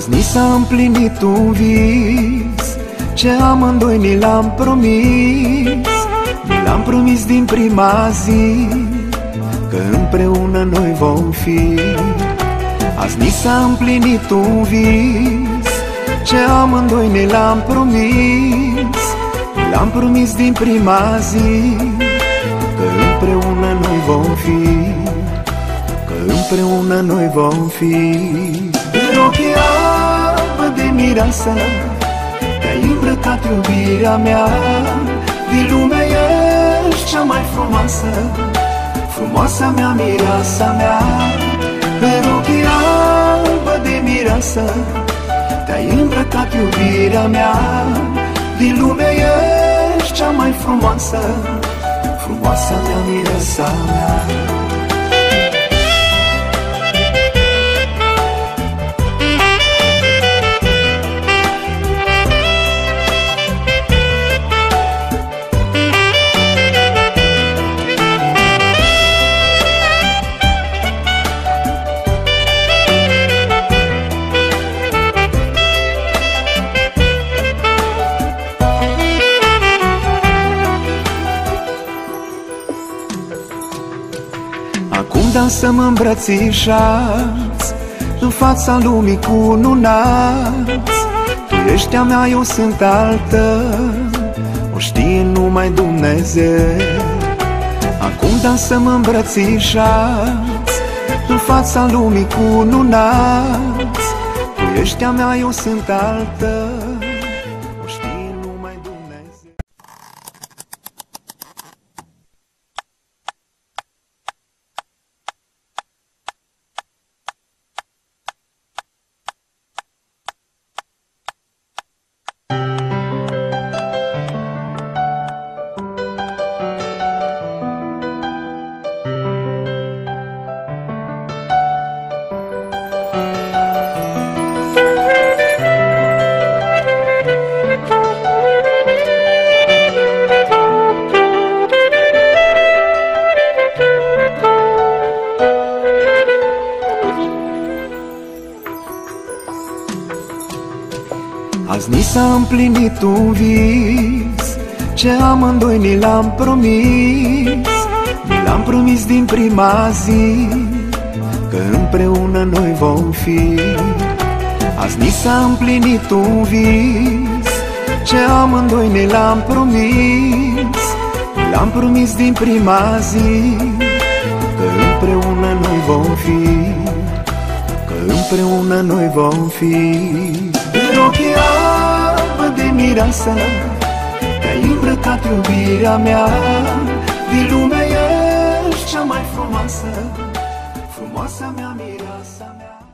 Azi ni s-a împlinit un vis ce amândoi ni l-am promis. Ni l-am promis din prima zi că împreună noi vom fi. Azi ni s-a împlinit un vis ce amândoi ne l-am promis. L-am promis din prima zi că împreună noi vom fi, că împreună noi vom fi. În ochii albă de mireasă te-ai îmbrăcat, iubirea mea. Din lume ești cea mai frumoasă, frumoasa mea, mireasa mea. În ochii albă de mireasă te-ai îmbrăcat, iubirea mea. Din lume ești cea mai frumoasă, frumoasa mea, mireasa mea. Acum dansăm îmbrățișați în fața lumii cununați. Tu ești a mea, eu sunt altă, o știe numai Dumnezeu. Acum dansăm îmbrățișați în fața lumii cununați. Tu ești a mea, eu sunt altă, o știe numai Dumnezeu. Azi ni s-a împlinit un vis ce amândoi ni l-am promis. Ni l-am promis din prima zi că împreună noi vom fi. Azi ni s-a împlinit un vis ce amândoi ne l-am promis. L-am promis din prima zi că împreună noi vom fi, că împreună noi vom fi. În ochii albă de mireasă te-ai îmbrăcat, iubirea mea. Din lume ești cea mai frumoasă, frumoasa mea, mireasa mea.